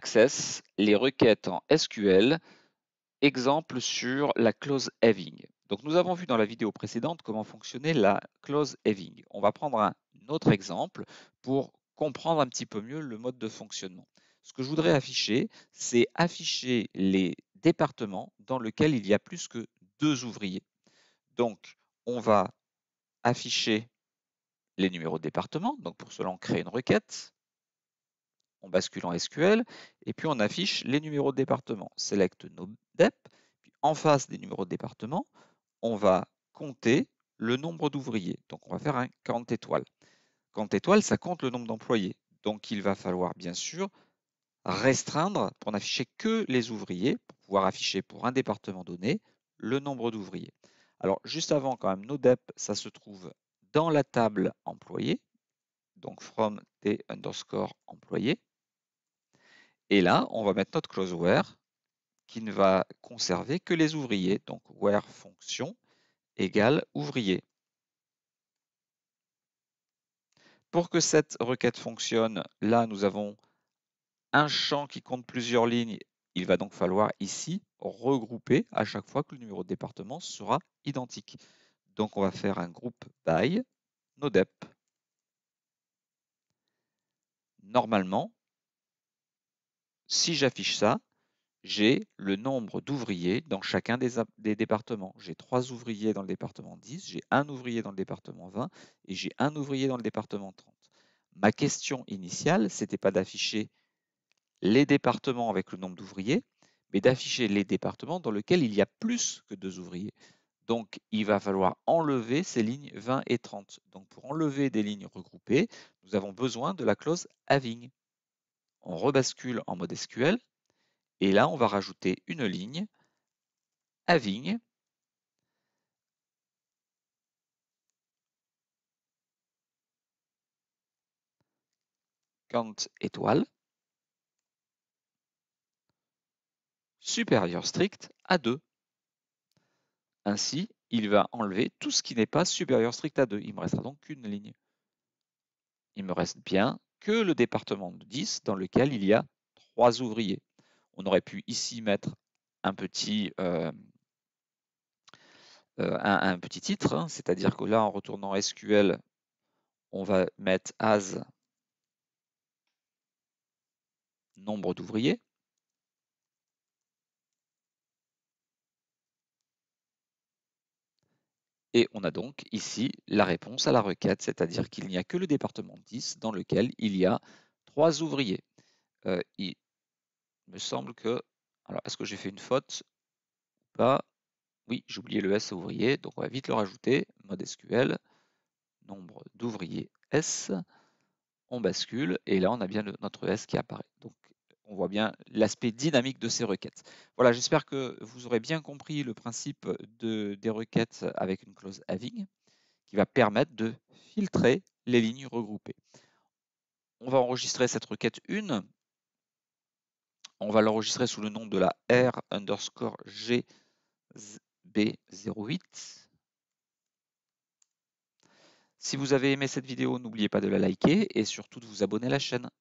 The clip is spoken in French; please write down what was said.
Access les requêtes en SQL, exemple sur la clause having. Donc nous avons vu dans la vidéo précédente comment fonctionnait la clause having. On va prendre un autre exemple pour comprendre un petit peu mieux le mode de fonctionnement. Ce que je voudrais afficher, c'est afficher les départements dans lesquels il y a plus que 2 ouvriers. Donc on va afficher les numéros de département. Donc pour cela, on crée une requête. On bascule en SQL et puis on affiche les numéros de département. Select NoDep, puis en face des numéros de département, on va compter le nombre d'ouvriers. Donc on va faire un count étoile. Count étoile, ça compte le nombre d'employés. Donc il va falloir bien sûr restreindre pour n'afficher que les ouvriers, pour pouvoir afficher pour un département donné le nombre d'ouvriers. Alors juste avant quand même, NoDep, ça se trouve dans la table employé, donc from t underscore employé. Et là, on va mettre notre clause where qui ne va conserver que les ouvriers. Donc where fonction égale ouvrier. Pour que cette requête fonctionne, là, nous avons un champ qui compte plusieurs lignes. Il va donc falloir ici regrouper à chaque fois que le numéro de département sera identique. Donc on va faire un groupe by NoDep. Normalement, si j'affiche ça, j'ai le nombre d'ouvriers dans chacun des départements. J'ai 3 ouvriers dans le département 10, j'ai un ouvrier dans le département 20 et j'ai un ouvrier dans le département 30. Ma question initiale, ce n'était pas d'afficher les départements avec le nombre d'ouvriers, mais d'afficher les départements dans lesquels il y a plus que 2 ouvriers. Donc, il va falloir enlever ces lignes 20 et 30. Donc, pour enlever des lignes regroupées, nous avons besoin de la clause having. On rebascule en mode SQL. Et là, on va rajouter une ligne having count étoile supérieur strict à 2. Ainsi, il va enlever tout ce qui n'est pas supérieur strict à 2. Il me restera donc qu'une ligne. Il me reste bien que le département de 10 dans lequel il y a 3 ouvriers. On aurait pu ici mettre un petit titre, hein, c'est-à-dire que là, en retournant SQL, on va mettre as nombre d'ouvriers. Et on a donc ici la réponse à la requête, c'est-à-dire qu'il n'y a que le département 10 dans lequel il y a 3 ouvriers. Il me semble que... Alors, est-ce que j'ai fait une faute ou pas? Oui, j'ai oublié le S ouvrier, donc on va vite le rajouter. Mode SQL, nombre d'ouvriers S. On bascule et là, on a bien notre S qui apparaît. Donc, on voit bien l'aspect dynamique de ces requêtes. Voilà, j'espère que vous aurez bien compris le principe des requêtes avec une clause having qui va permettre de filtrer les lignes regroupées. On va enregistrer cette requête 1. On va l'enregistrer sous le nom de la R underscore GB08. Si vous avez aimé cette vidéo, n'oubliez pas de la liker et surtout de vous abonner à la chaîne.